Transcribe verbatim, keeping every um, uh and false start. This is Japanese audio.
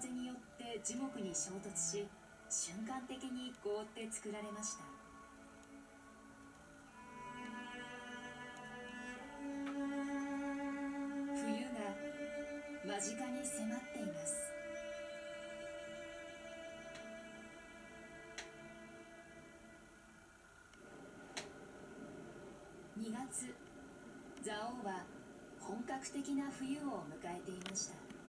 風によって樹木に衝突し、瞬間的に凍って作られました。冬が間近に迫っています。にがつ、蔵王は本格的な冬を迎えていました。